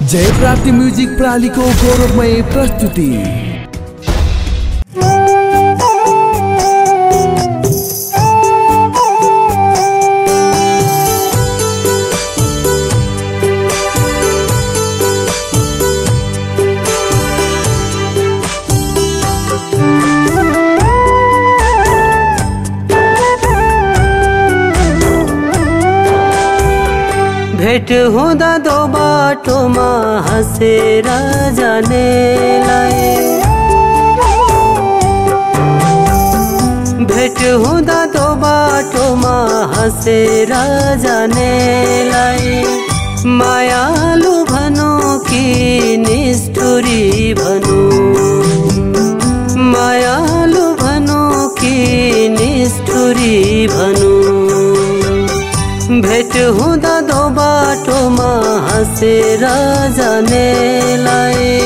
जय प्राप्ति म्युजिक प्रालीको गौरवमय प्रस्तुति। भेट हुँदा दो बाटोमा हाँसेर जानेलाई, भेट हुँदा दो बाटोमा हाँसेर जानेलाई, मायालु भनो कि निष्ठुरी भनो, मायालु भनो कि निष्ठुरी भनो। भेट हुँदा दो बाटोमा हाँसेर जानेलाई,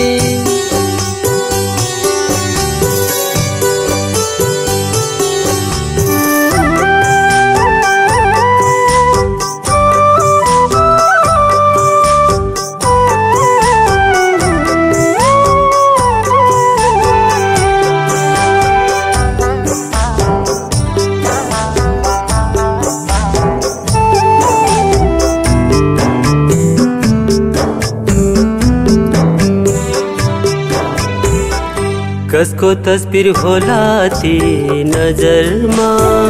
कसको तस्बिर होला ती नजरमा,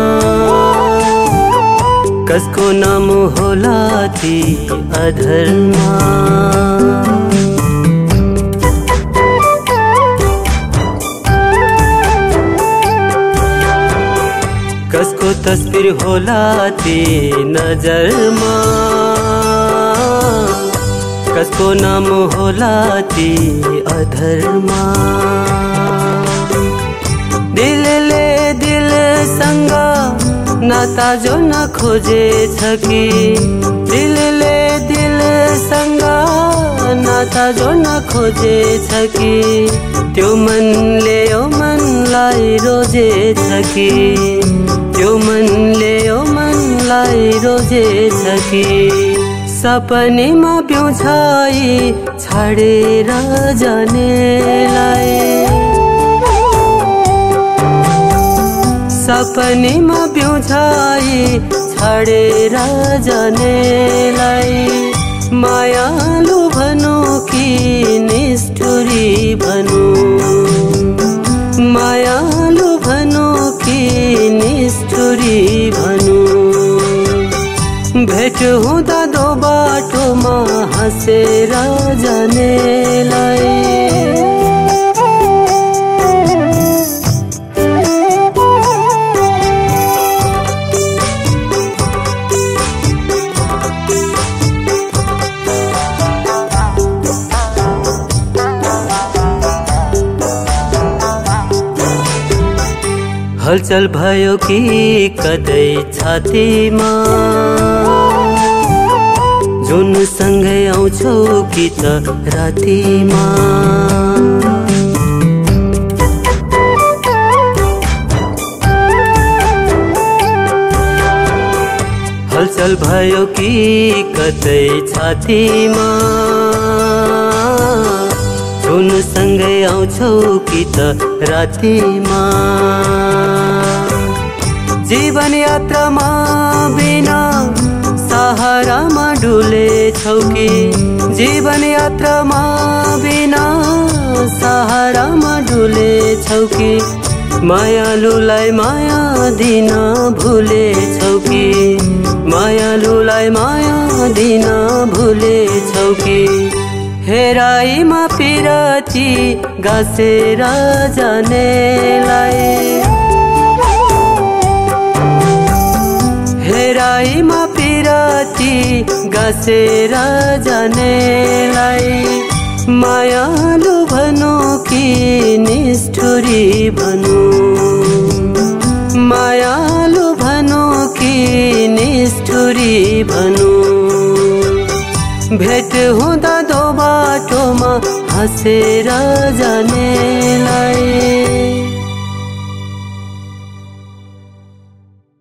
कसको नाम होला ती अधरमा। कसको तस्बिर होला ती नजरमा, कसको नाम होला ती अधरमा। दिलले दिलसँग नाता जोड्न खोजेछ कि, दिलले दिलसँग नाता जोड्न खोजेछ कि, त्यो मनले यो मनलाई रोजेछ कि, त्यो मनले यो मनलाई रोजेछ कि। सपनीमा पिउँछाई छाडेर जानेलाई, सपनीमा पिउँछाई छाडेर जानेलाई, मायालु भनो कि निष्ठुरी भनो, मायालु भनो कि निष्ठुरी भनो। भेट हुँदा दो बाटोमा हाँसेर जानेलाई, हलचल भयो कि कतै छातीमा, जुन सँगै आउँछौ कि त रातिमा। हलचल भयो कि कतै छातीमा, जुन सँगै आउँछौ कि त रातिमा। जीवन यात्रामा बिना सहारामा डुलेछौ कि, जीवन यात्रामा बिना सहारामा डुलेछौ कि, मायालुलाई माया दिन भुलेछौ कि, मायालुलाई माया दिन भुलेछौ कि। हेराइमा पिरती गाँसेर जानेलाई, हेराइमा पिरती गाँसेर जानेलाई, मायालु भनो कि निष्ठुरी भनो, मायालु भनो कि निष्ठुरी भनो। भेट हुँदा दो बाटोमा हाँसेर जानेलाई।